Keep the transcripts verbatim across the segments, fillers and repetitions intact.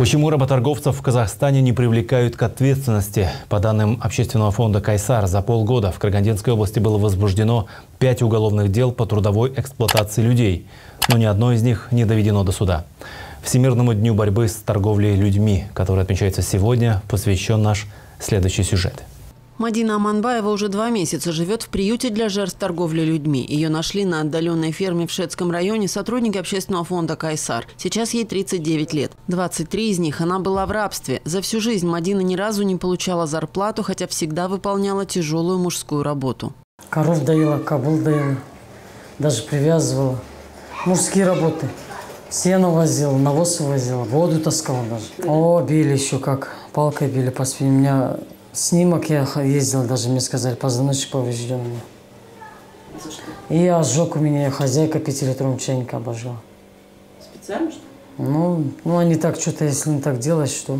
Почему работорговцев в Казахстане не привлекают к ответственности? По данным общественного фонда «Кайсар», за полгода в Карагандинской области было возбуждено пять уголовных дел по трудовой эксплуатации людей. Но ни одно из них не доведено до суда. Всемирному дню борьбы с торговлей людьми, который отмечается сегодня, посвящен наш следующий сюжет. Мадина Аманбаева уже два месяца живет в приюте для жертв торговли людьми. Ее нашли на отдаленной ферме в Шетском районе сотрудники общественного фонда «Кайсар». Сейчас ей тридцать девять лет. двадцать три из них она была в рабстве. За всю жизнь Мадина ни разу не получала зарплату, хотя всегда выполняла тяжелую мужскую работу. Коров доила, кобыл доила, даже привязывала. Мужские работы. Сено возила, навоз возила, воду таскала даже. О, били еще как, палкой били по спине. У меня снимок, я ездил, даже мне сказали, позвоночник поврежден. И ожог у меня, хозяйка пятилитровым чайника обожгла. Специально, что ли? Ну, ну, они так что-то, если не так делать, что...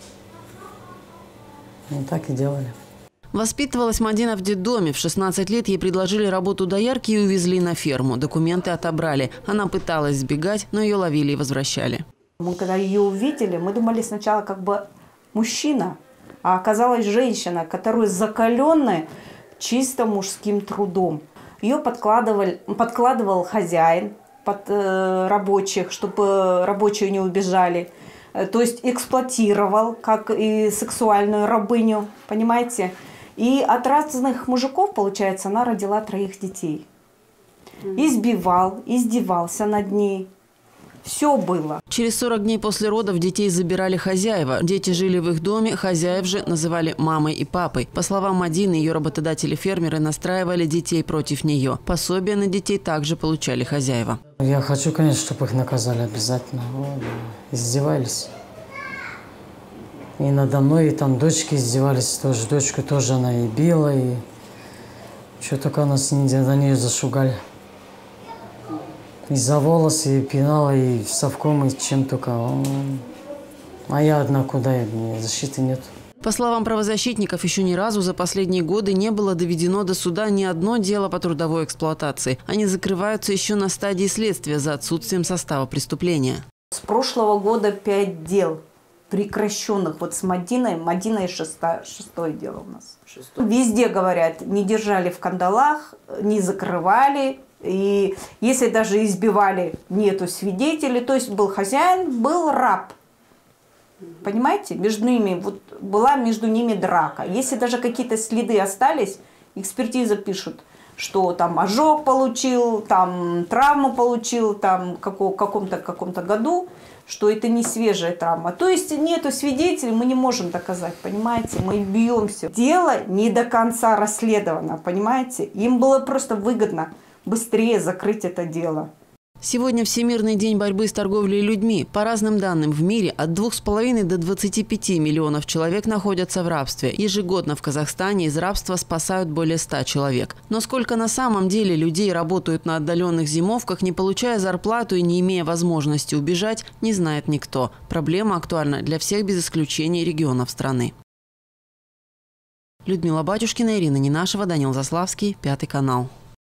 Ну, так и делали. Воспитывалась Мадина в детдоме. В шестнадцать лет ей предложили работу доярки и увезли на ферму. Документы отобрали. Она пыталась сбегать, но ее ловили и возвращали. Мы когда ее увидели, мы думали сначала как бы мужчина, а оказалась женщина, которая закаленная чисто мужским трудом. Ее подкладывали, подкладывал хозяин под э, рабочих, чтобы рабочие не убежали. То есть эксплуатировал, как и сексуальную рабыню, понимаете? И от разных мужиков, получается, она родила троих детей. Избивал, издевался над ней. Все было. Через сорок дней после родов детей забирали хозяева. Дети жили в их доме, хозяев же называли мамой и папой. По словам Мадины, ее работодатели-фермеры настраивали детей против нее. Пособия на детей также получали хозяева. Я хочу, конечно, чтобы их наказали обязательно. Издевались. И надо мной, и там дочки издевались тоже. Дочку тоже она и била, и что только нас на нее зашугали. И за волосы, и пинала, и совком, и чем только. А я одна куда, и защиты нет. По словам правозащитников, еще ни разу за последние годы не было доведено до суда ни одно дело по трудовой эксплуатации. Они закрываются еще на стадии следствия за отсутствием состава преступления. С прошлого года пять дел прекращенных. Вот с Мадиной, Мадиной шестое, шестое дело у нас. Шестое. Везде, говорят, не держали в кандалах, не закрывали. И если даже избивали, нету свидетелей. То есть был хозяин, был раб. Понимаете? Между ними, вот была между ними драка. Если даже какие-то следы остались, экспертиза пишут, что там ожог получил, там травму получил, там в каком-то каком-то году, что это не свежая травма. То есть нету свидетелей, мы не можем доказать, понимаете? Мы бьемся. Дело не до конца расследовано, понимаете? Им было просто выгодно быстрее закрыть это дело. Сегодня Всемирный день борьбы с торговлей людьми. По разным данным, в мире от двух с половиной до двадцати пяти миллионов человек находятся в рабстве. Ежегодно в Казахстане из рабства спасают более ста человек. Но сколько на самом деле людей работают на отдаленных зимовках, не получая зарплату и не имея возможности убежать, не знает никто. Проблема актуальна для всех без исключения регионов страны. Людмила Батюшкина, Ирина Ненашева, Данил Заславский, Пятый канал.